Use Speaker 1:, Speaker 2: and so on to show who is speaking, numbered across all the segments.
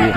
Speaker 1: tío.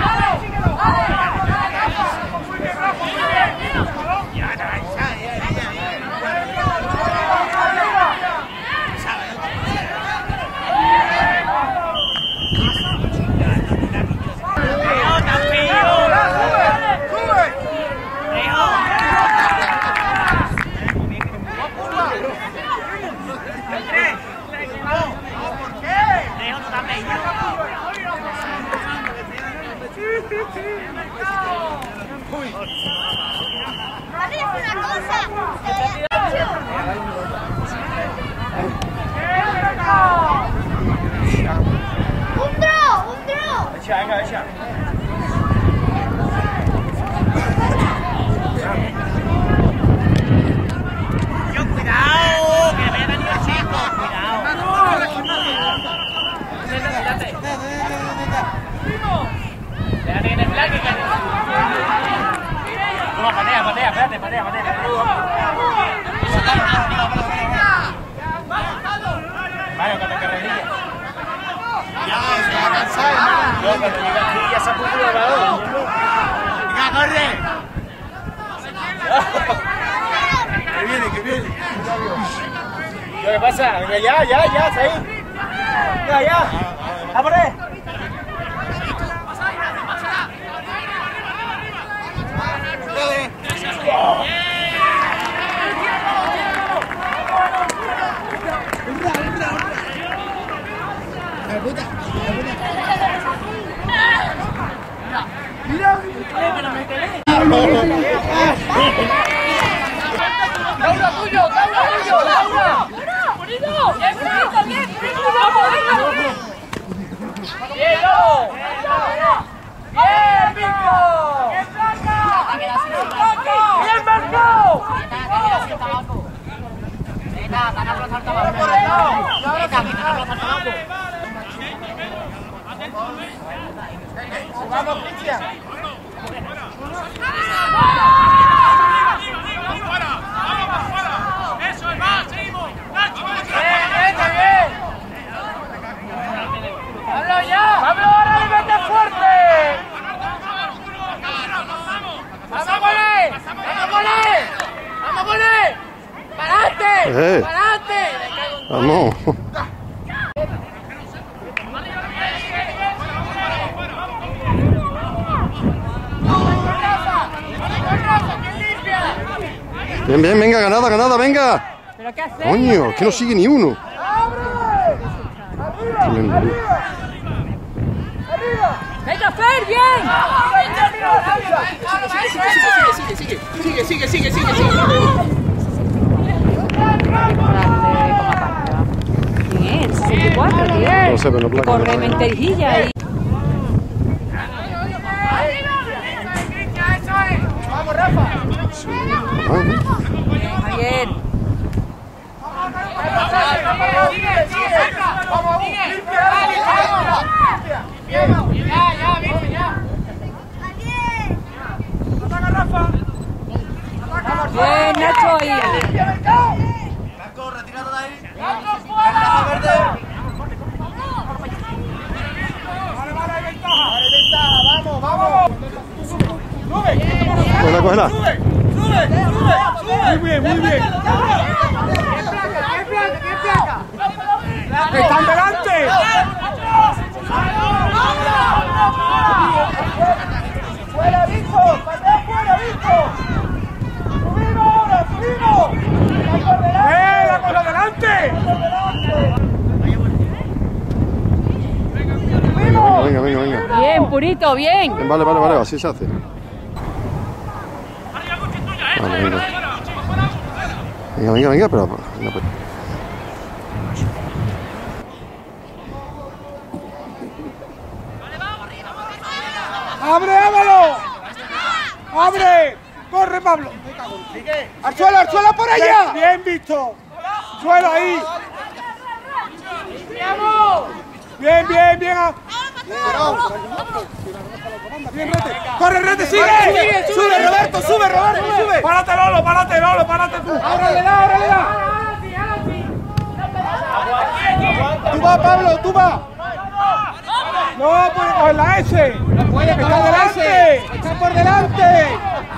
Speaker 2: ¿Qué pasa? Venga, ya, ahí. Ya. ¡A por él!
Speaker 3: ¡Laura, tuyo! ¡Laura! ¡Bonito! ¡Bien,
Speaker 2: ¡Vamos, Cristian!
Speaker 4: ¡Eso es más! ¡Seguimos!
Speaker 2: ¡Bien! ¡Pablo, ya! ¡Pablo, ahora le mete fuerte! ¡Vamos con él! ¡Para adelante!
Speaker 1: Vamos. Bien, venga, ganada, venga.
Speaker 3: ¿Pero qué haces?
Speaker 1: Coño, es que no sigue ni uno.
Speaker 2: ¡Arriba!
Speaker 3: ¡Venga, Fer, bien!
Speaker 2: Sigue.
Speaker 3: Bien, 64, tío.
Speaker 1: No sé, pero no placa.
Speaker 3: Corre mentejilla ahí.
Speaker 2: ¡Vamos, Rafa!
Speaker 3: Javier. Bien, Nacho ahí.
Speaker 2: Blanco, retirado de ahí. Verde. Vale, vamos.
Speaker 1: Cógela.
Speaker 2: Muy bien. ¿Qué placa? ¡Están delante! ¡Fuera, Vico! ¡Fuera, Vico! ¡Subimos! ¡La por adelante!
Speaker 1: Venga.
Speaker 3: Bien, Purito, bien.
Speaker 1: Vale, así se hace. Vale, venga, pero...
Speaker 2: ¡Abre, Ávalo! ¡Abre! ¡Corre, Pablo! ¡Al suelo por allá! ¡Bien visto! ¡Suelo ahí! ¡Bien! ¡Bien, Rete! ¡Corre, Rete, sigue! ¡Sube, Roberto, sube! ¡Párate, Lolo, párate tú! ¡Ahora le da! ¡Tú vas, Pablo, tú vas! No puede coger la S. No puede, está delante. Está por delante.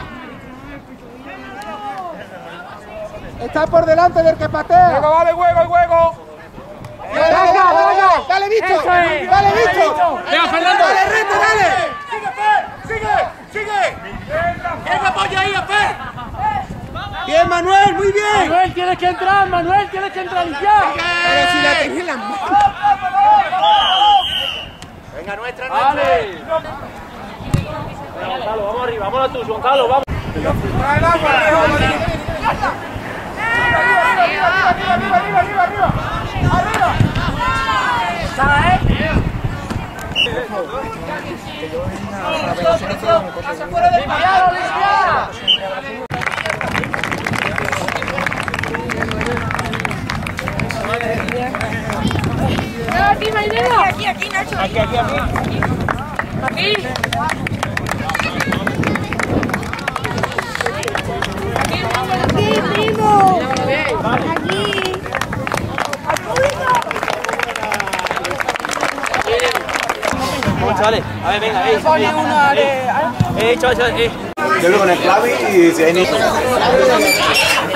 Speaker 2: Está por delante del que patea. Juego, vale, juego. Dale, Víctor. Dale, Víctor.
Speaker 4: Venga, Fernando.
Speaker 2: Dale, Rete, dale.
Speaker 4: Sigue. Venga, apoya ahí, Fer.
Speaker 2: Bien, Manuel, muy bien.
Speaker 4: Manuel, tienes que entrar ya.
Speaker 2: Pero si la tenés en las manos.
Speaker 4: Venga, nuestra. Vale. Venga, Gonzalo, vamos arriba, vamos a tú, Gonzalo, vamos.
Speaker 2: Trae el agua, arriba. ¡Pasa fuera del palo, Alicia!
Speaker 3: Aquí, Maidena.
Speaker 5: Aquí, Nacho.
Speaker 3: Aquí.
Speaker 5: Aquí, primo. Aquí.
Speaker 4: Chavales, a ver, venga, chavales,
Speaker 6: Yo hablo con el Flavi y si hay